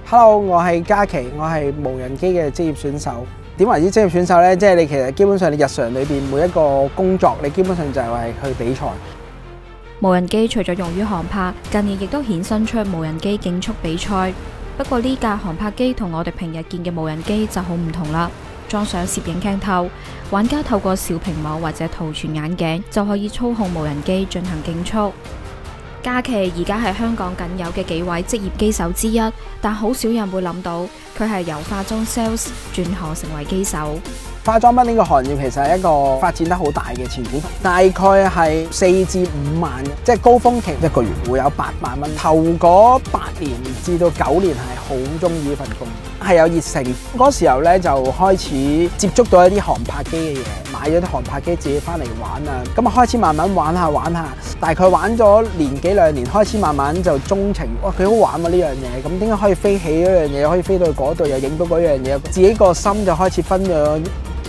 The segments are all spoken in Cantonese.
Hello， 我係嘉琪，我係無人機嘅職業選手。點為之職業選手呢？即係你其實基本上你日常裏邊每一個工作，你基本上就係去比賽。 無人機除咗用於航拍，近年亦都衍生出無人機競速比賽。不過呢架航拍機同我哋平日見嘅無人機就好唔同啦。裝上攝影鏡頭，玩家透過小屏幕或者圖傳眼鏡就可以操控無人機進行競速。嘉琪而家係香港僅有嘅幾位職業機手之一，但好少人會諗到佢係由化妝 sales 轉行成為機手。 化妝品呢個行業其實係一個發展得好大嘅前景，大概係4至5萬，即係高峰期一個月會有8萬蚊。頭嗰8年至到9年係好中意呢份工，係有熱誠。嗰時候咧就開始接觸到一啲航拍機嘅嘢，買咗啲航拍機自己翻嚟玩啊。咁啊開始慢慢玩下，大概玩咗年幾2年，開始慢慢就鍾情。哇，幾好玩喎呢樣嘢！咁點解可以飛起嗰樣嘢，可以飛到去嗰度又影到嗰樣嘢？自己個心就開始分咗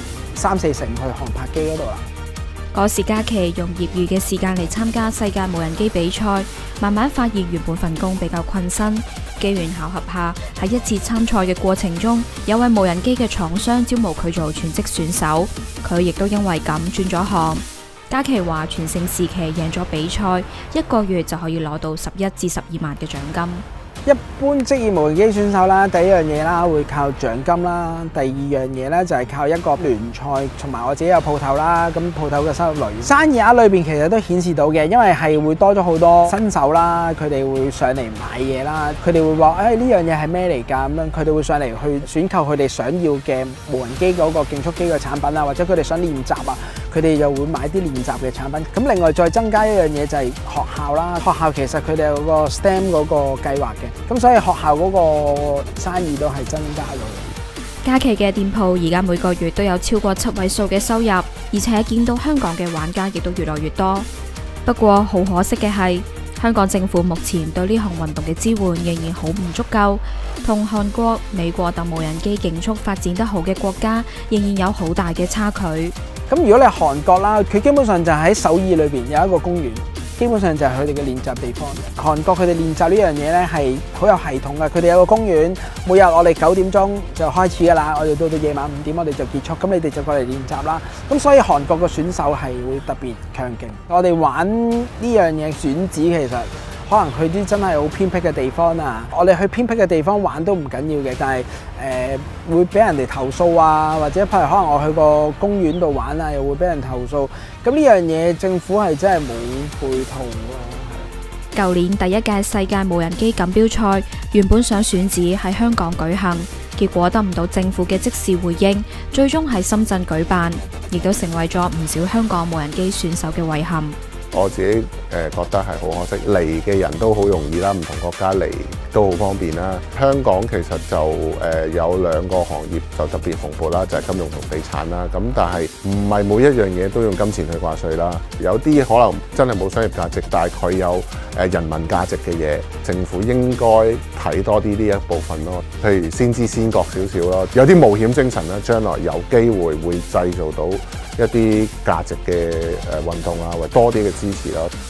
3、4成去航拍機嗰度啦。 嗰時嘉琪用業餘嘅時間嚟參加世界無人機比賽，慢慢發現原本份工比較困身。機緣巧合下，喺一次參賽嘅過程中，有位無人機嘅廠商招募佢做全職選手，佢亦都因為咁轉咗行。嘉琪話全盛時期贏咗比賽，1個月就可以攞到11至12萬嘅獎金。 一般職業無人機選手啦，第一樣嘢啦會靠獎金啦，第二樣嘢咧就係靠一個聯賽，同埋我自己有鋪頭啦，咁鋪頭嘅收入來源，生意額裏邊其實都顯示到嘅，因為係會多咗好多新手啦，佢哋會上嚟買嘢啦，佢哋會話呢樣嘢係咩嚟㗎咁樣，佢哋會上嚟去選購佢哋想要嘅無人機嗰個競速機嘅產品啊，或者佢哋想練習啊，佢哋又會買啲練習嘅產品。咁另外再增加一樣嘢就係學校啦，學校其實佢哋有個 STEM 嗰個計劃嘅。咁所以學校嗰個生意都係增加咗。 嘉琪嘅店鋪而家每個月都有超過7位數嘅收入，而且見到香港嘅玩家亦都越來越多。不過好可惜嘅係，香港政府目前對呢項運動嘅支援仍然好唔足夠，同韓國、美國等無人機競速發展得好嘅國家仍然有好大嘅差距。 咁如果你係韓國啦，佢基本上就喺首爾裏邊有一個公園。基本上就係佢哋嘅練習地方。韓國佢哋練習呢樣嘢咧係好有系統嘅，佢哋有個公園，每日我哋9點鐘就開始㗎啦，我哋到夜晚5點我哋就結束，咁你哋就過嚟練習啦。咁所以韓國嘅選手係會特別強勁。我哋玩呢樣嘢選址其實可能去啲真係好偏僻嘅地方啊，我哋去偏僻嘅地方玩都唔緊要嘅，但係會俾人哋投訴啊，或者譬如可能我去個公園度玩啊，又會俾人投訴。咁呢樣嘢政府係真係冇配套咯。 舊年第1屆世界無人機錦標賽原本想選址喺香港舉行，結果得唔到政府嘅即時回應，最終喺深圳舉辦，亦都成為咗唔少香港無人機選手嘅遺憾。 我自己覺得係好可惜，嚟嘅人都好容易啦，唔同國家嚟都好方便啦。香港其實就有2個行業就特別蓬勃啦，就係金融同地產啦。咁但係唔係每一樣嘢都用金錢去掛稅啦，有啲可能真係冇商業價值，但係佢有人民價值嘅嘢，政府應該睇多啲呢一部分咯。譬如先知先覺少少咯，有啲冒險精神啦，將來有機會製造到一啲價值嘅運動啊，或者多啲嘅支持啦。